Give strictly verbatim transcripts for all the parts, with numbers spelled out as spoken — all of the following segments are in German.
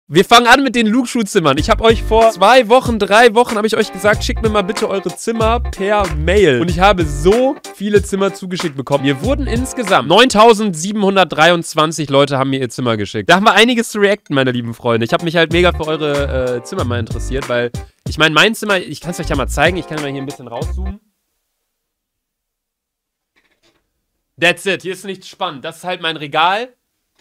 Wir fangen an mit den Luxu-Zimmern. Ich habe euch vor zwei Wochen, drei Wochen, habe ich euch gesagt, schickt mir mal bitte eure Zimmer per Mail. Und ich habe so viele Zimmer zugeschickt bekommen. Mir wurden insgesamt neuntausendsiebenhundertdreiundzwanzig Leute haben mir ihr Zimmer geschickt. Da haben wir einiges zu reacten, meine lieben Freunde. Ich habe mich halt mega für eure äh, Zimmer mal interessiert, weil ich meine, mein Zimmer, ich kann es euch ja mal zeigen. Ich kann mal hier ein bisschen rauszoomen. That's it. Hier ist nichts spannend. Das ist halt mein Regal.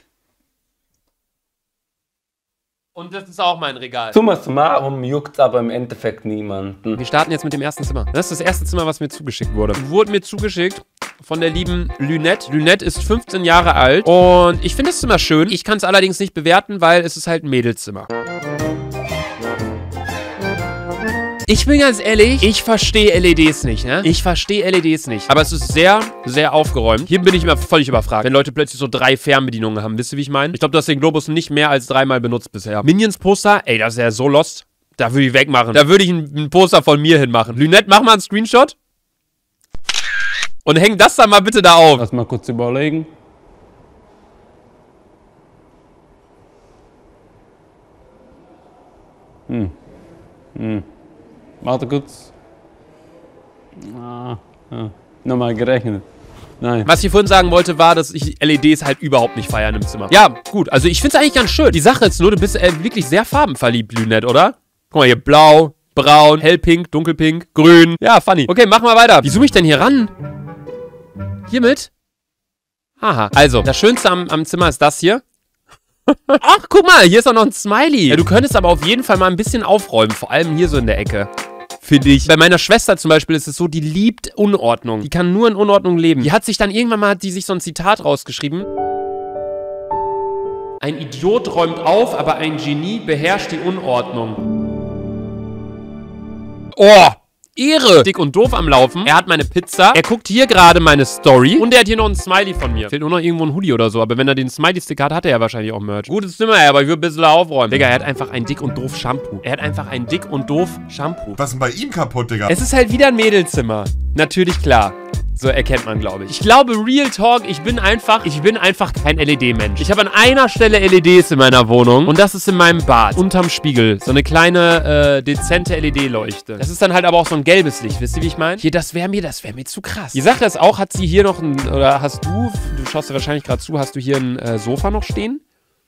Und das ist auch mein Regal. Summa summarum juckt's aber im Endeffekt niemanden. Wir starten jetzt mit dem ersten Zimmer. Das ist das erste Zimmer, was mir zugeschickt wurde. Wurde mir zugeschickt von der lieben Lynette. Lynette ist fünfzehn Jahre alt und ich finde das Zimmer schön. Ich kann es allerdings nicht bewerten, weil es ist halt ein Mädelzimmer. Ich bin ganz ehrlich, ich verstehe L E Ds nicht, ne? Ich verstehe L E Ds nicht. Aber es ist sehr, sehr aufgeräumt. Hier bin ich immer völlig überfragt, wenn Leute plötzlich so drei Fernbedienungen haben. Wisst ihr, wie ich meine? Ich glaube, du hast den Globus nicht mehr als dreimal benutzt bisher. Minions-Poster, ey, das ist ja so lost. Da würde ich wegmachen. Da würde ich ein, ein Poster von mir hinmachen. Lynette, mach mal einen Screenshot. Und häng das dann mal bitte da auf. Lass mal kurz überlegen. Hm. Hm. Warte kurz. Ah, ja. Nochmal gerechnet. Nein. Was ich vorhin sagen wollte, war, dass ich L E Ds halt überhaupt nicht feiern im Zimmer. Ja, gut. Also ich finde es eigentlich ganz schön. Die Sache ist nur, du bist äh, wirklich sehr farbenverliebt, Lynette, oder? Guck mal hier, blau, braun, hellpink, dunkelpink, grün. Ja, funny. Okay, mach mal weiter. Wie zoome ich denn hier ran? Hiermit? Haha. Also, das Schönste am, am Zimmer ist das hier. Ach, guck mal, hier ist auch noch ein Smiley. Ja, du könntest aber auf jeden Fall mal ein bisschen aufräumen. Vor allem hier so in der Ecke. Finde ich. Bei meiner Schwester zum Beispiel ist es so, die liebt Unordnung. Die kann nur in Unordnung leben. Die hat sich dann irgendwann mal, hat die sich so ein Zitat rausgeschrieben. Ein Idiot räumt auf, aber ein Genie beherrscht die Unordnung. Oh! Ehre. Dick und doof am Laufen. Er hat meine Pizza. Er guckt hier gerade meine Story. Und er hat hier noch einen Smiley von mir. Fehlt nur noch irgendwo ein Hoodie oder so. Aber wenn er den Smiley-Stick hat, hat er ja wahrscheinlich auch Merch. Gutes Zimmer, aber ich will ein bisschen aufräumen. Digga, er hat einfach ein dick und doof Shampoo. Er hat einfach ein dick und doof Shampoo. Was ist denn bei ihm kaputt, Digga? Es ist halt wieder ein Mädelzimmer. Natürlich klar. So erkennt man, glaube ich. Ich glaube, Real Talk, ich bin einfach, ich bin einfach kein L E D-Mensch. Ich habe an einer Stelle L E Ds in meiner Wohnung und das ist in meinem Bad. Unterm Spiegel. So eine kleine, äh, dezente L E D-Leuchte. Das ist dann halt aber auch so ein gelbes Licht. Wisst ihr, wie ich meine? Hier, das wäre mir, das wäre mir zu krass. Die Sache ist auch, hat sie hier noch ein, oder hast du, du schaust ja wahrscheinlich gerade zu, hast du hier ein äh, Sofa noch stehen?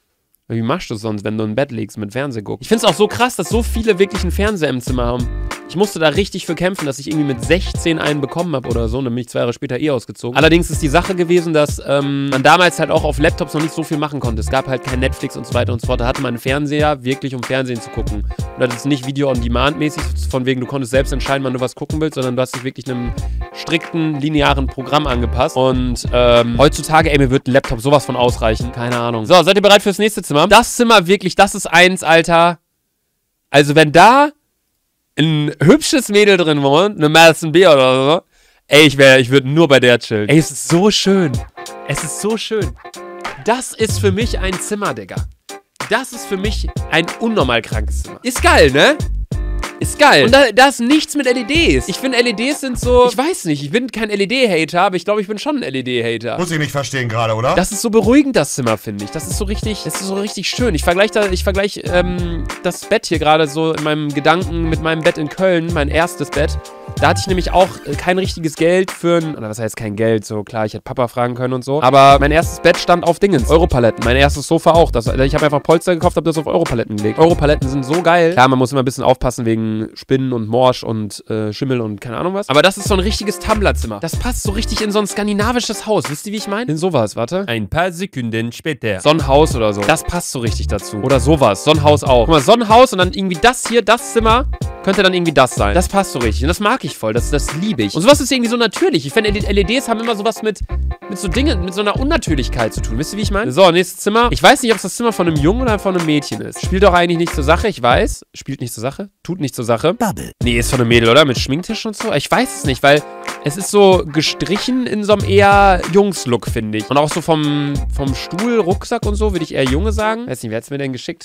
Wie machst du das sonst, wenn du im Bett liegst mit Fernseh guckst? Ich finde es auch so krass, dass so viele wirklich einen Fernseher im Zimmer haben. Ich musste da richtig für kämpfen, dass ich irgendwie mit sechzehn einen bekommen habe oder so. Und dann bin ich zwei Jahre später eh ausgezogen. Allerdings ist die Sache gewesen, dass ähm, man damals halt auch auf Laptops noch nicht so viel machen konnte. Es gab halt kein Netflix und so weiter und so fort. Da hatte man einen Fernseher wirklich, um Fernsehen zu gucken. Und das ist nicht Video-on-Demand-mäßig, von wegen, du konntest selbst entscheiden, wann du was gucken willst, sondern du hast dich wirklich einem strikten, linearen Programm angepasst. Und ähm, heutzutage, ey, mir wird ein Laptop sowas von ausreichen. Keine Ahnung. So, seid ihr bereit fürs nächste Zimmer? Das Zimmer wirklich, das ist eins, Alter. Also wenn da ein hübsches Mädel drin wohnt, eine Madison Beer oder so, ey, ich wäre, ich würde nur bei der chillen. Ey, es ist so schön. Es ist so schön. Das ist für mich ein Zimmer, Digga. Das ist für mich ein unnormal krankes Zimmer. Ist geil, ne? Ist geil. Und da, da ist nichts mit L E Ds. Ich finde, L E Ds sind so... Ich weiß nicht, ich bin kein L E D-Hater, aber ich glaube, ich bin schon ein L E D-Hater. Muss ich nicht verstehen gerade, oder? Das ist so beruhigend, das Zimmer, finde ich. Das ist so richtig... Das ist so richtig schön. Ich vergleiche da, ich vergleiche ähm, das Bett hier gerade so in meinem Gedanken mit meinem Bett in Köln, mein erstes Bett. Da hatte ich nämlich auch kein richtiges Geld für ein... Oder was heißt kein Geld? So, klar, ich hätte Papa fragen können und so. Aber mein erstes Bett stand auf Dingens. Europaletten. Mein erstes Sofa auch. Das, ich habe einfach Polster gekauft, habe das auf Europaletten gelegt. Europaletten sind so geil. Klar, man muss immer ein bisschen aufpassen wegen Spinnen und Morsch und äh, Schimmel und keine Ahnung was. Aber das ist so ein richtiges Tumblr-Zimmer. Das passt so richtig in so ein skandinavisches Haus. Wisst ihr, wie ich meine? In sowas, warte. Ein paar Sekunden später. So ein Haus oder so. Das passt so richtig dazu. Oder sowas. So ein Haus auch. Guck mal, so ein Haus und dann irgendwie das hier, das Zimmer, könnte dann irgendwie das sein. Das passt so richtig. Und das mag ich voll. Das, das liebe ich. Und sowas ist irgendwie so natürlich. Ich finde, L E Ds haben immer sowas mit, mit so Dingen, mit so einer Unnatürlichkeit zu tun. Wisst ihr, wie ich meine? So, nächstes Zimmer. Ich weiß nicht, ob es das Zimmer von einem Jungen oder von einem Mädchen ist. Spielt doch eigentlich nicht zur Sache, ich weiß. Spielt nicht zur Sache. Tut nicht zur Sache. Bubble. Nee, ist von einem Mädel, oder? Mit Schminktisch und so? Ich weiß es nicht, weil es ist so gestrichen in so einem eher Jungs-Look, finde ich. Und auch so vom, vom Stuhl, Rucksack und so, würde ich eher Junge sagen. Weiß nicht, wer hat es mir denn geschickt?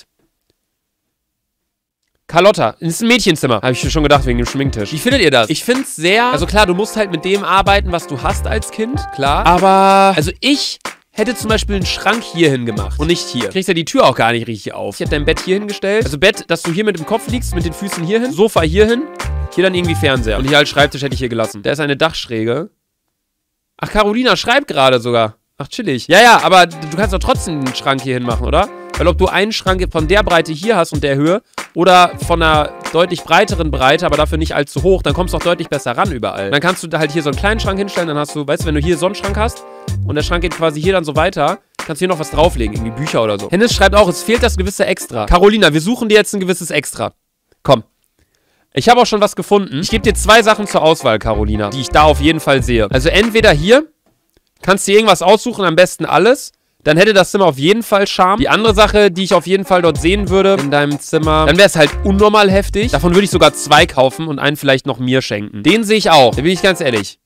Carlotta, das ist ein Mädchenzimmer. Habe ich mir schon gedacht, wegen dem Schminktisch. Wie findet ihr das? Ich finde es sehr... Also klar, du musst halt mit dem arbeiten, was du hast als Kind. Klar. Aber... Also ich... hätte zum Beispiel einen Schrank hier hingemacht und nicht hier. Kriegst ja die Tür auch gar nicht richtig auf. Ich hätte dein Bett hier hingestellt. Also Bett, dass du hier mit dem Kopf liegst, mit den Füßen hier hin. Sofa hier hin. Hier dann irgendwie Fernseher. Und hier als Schreibtisch hätte ich hier gelassen. Da ist eine Dachschräge. Ach, Carolina schreibt gerade sogar. Ach, chillig. Ja, ja, aber du kannst doch trotzdem einen Schrank hier hinmachen, oder? Weil ob du einen Schrank von der Breite hier hast und der Höhe oder von einer deutlich breiteren Breite, aber dafür nicht allzu hoch, dann kommst du auch deutlich besser ran überall. Dann kannst du da halt hier so einen kleinen Schrank hinstellen, dann hast du, weißt du, wenn du hier so einen Schrank hast und der Schrank geht quasi hier dann so weiter, kannst du hier noch was drauflegen, irgendwie Bücher oder so. Hennes schreibt auch, es fehlt das gewisse Extra. Carolina, wir suchen dir jetzt ein gewisses Extra. Komm. Ich habe auch schon was gefunden. Ich gebe dir zwei Sachen zur Auswahl, Carolina, die ich da auf jeden Fall sehe. Also entweder hier, kannst du dir irgendwas aussuchen, am besten alles. Dann hätte das Zimmer auf jeden Fall Charme. Die andere Sache, die ich auf jeden Fall dort sehen würde in deinem Zimmer, dann wäre es halt unnormal heftig. Davon würde ich sogar zwei kaufen und einen vielleicht noch mir schenken. Den sehe ich auch. Da bin ich ganz ehrlich.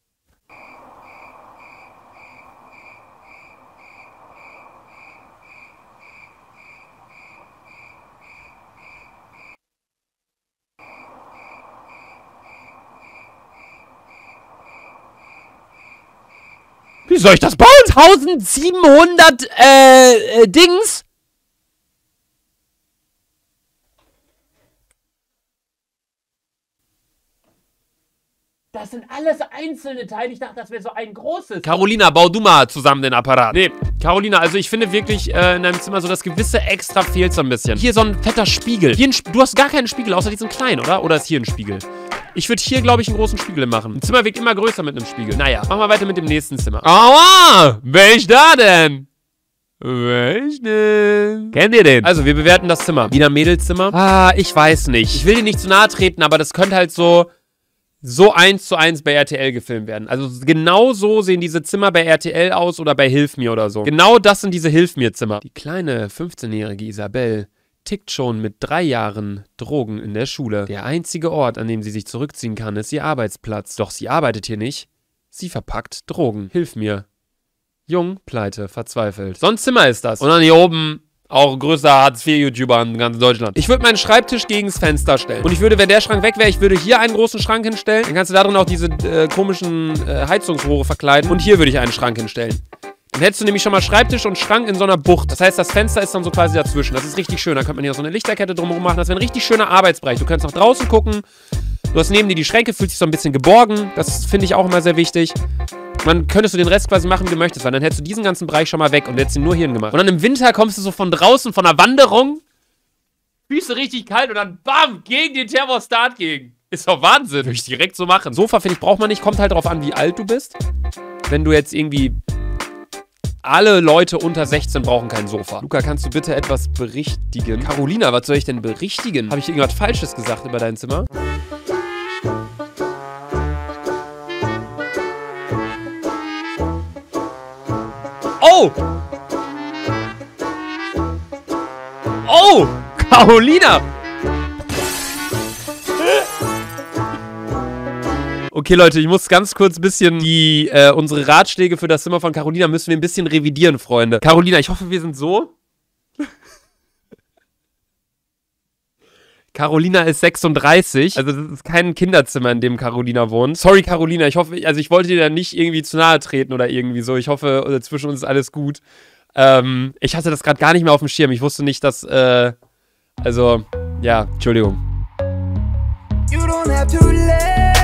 Wie soll ich das bauen? eintausendsiebenhundert, äh, äh, Dings? Das sind alles einzelne Teile. Ich dachte, das wäre so ein großes. Carolina, bau du mal zusammen den Apparat. Nee, Carolina, also ich finde wirklich äh, in deinem Zimmer so das gewisse Extra fehlt so ein bisschen. Hier so ein fetter Spiegel. Hier ein Sp du hast gar keinen Spiegel, außer diesen kleinen, oder? Oder ist hier ein Spiegel? Ich würde hier, glaube ich, einen großen Spiegel machen. Ein Zimmer wirkt immer größer mit einem Spiegel. Naja, machen wir weiter mit dem nächsten Zimmer. Aua! Wer ist da denn? Wer ist denn? Kennt ihr den? Also, wir bewerten das Zimmer. Wieder ein Mädelzimmer. Ah, ich weiß nicht. Ich will dir nicht zu nahe treten, aber das könnte halt so... so eins zu eins bei R T L gefilmt werden. Also genau so sehen diese Zimmer bei R T L aus oder bei Hilf mir oder so. Genau das sind diese Hilf mir Zimmer. Die kleine fünfzehnjährige Isabelle tickt schon mit drei Jahren Drogen in der Schule. Der einzige Ort, an dem sie sich zurückziehen kann, ist ihr Arbeitsplatz. Doch sie arbeitet hier nicht. Sie verpackt Drogen. Hilf mir. Jung, pleite, verzweifelt. So ein Zimmer ist das. Und dann hier oben... auch größter Hartz vier YouTuber in ganz Deutschland. Ich würde meinen Schreibtisch gegens Fenster stellen. Und ich würde, wenn der Schrank weg wäre, ich würde hier einen großen Schrank hinstellen. Dann kannst du da drin auch diese äh, komischen äh, Heizungsrohre verkleiden. Und hier würde ich einen Schrank hinstellen. Dann hättest du nämlich schon mal Schreibtisch und Schrank in so einer Bucht. Das heißt, das Fenster ist dann so quasi dazwischen. Das ist richtig schön. Da könnte man hier auch so eine Lichterkette drumherum machen. Das wäre ein richtig schöner Arbeitsbereich. Du könntest nach draußen gucken. Du hast neben dir die Schränke, fühlst dich so ein bisschen geborgen. Das finde ich auch immer sehr wichtig. Man könntest du den Rest quasi machen, wie du möchtest, weil dann hättest du diesen ganzen Bereich schon mal weg und hättest ihn nur hierhin gemacht. Und dann im Winter kommst du so von draußen, von einer Wanderung, Füße richtig kalt und dann bam, gegen den Thermostat gegen. Ist doch Wahnsinn. Würde ich direkt so machen. Sofa, finde ich, braucht man nicht. Kommt halt drauf an, wie alt du bist. Wenn du jetzt irgendwie... alle Leute unter sechzehn brauchen kein Sofa. Luca, kannst du bitte etwas berichtigen? Carolina, was soll ich denn berichtigen? Habe ich irgendwas Falsches gesagt über dein Zimmer? Oh! Oh! Carolina! Okay, Leute, ich muss ganz kurz ein bisschen die, äh, unsere Ratschläge für das Zimmer von Carolina müssen wir ein bisschen revidieren, Freunde. Carolina, ich hoffe, wir sind so. Carolina ist sechsunddreißig, also das ist kein Kinderzimmer, in dem Carolina wohnt. Sorry, Carolina, ich hoffe, also ich wollte dir da nicht irgendwie zu nahe treten oder irgendwie so. Ich hoffe, zwischen uns ist alles gut. Ähm, ich hatte das gerade gar nicht mehr auf dem Schirm. Ich wusste nicht, dass, äh, also, ja, Entschuldigung. You don't have to let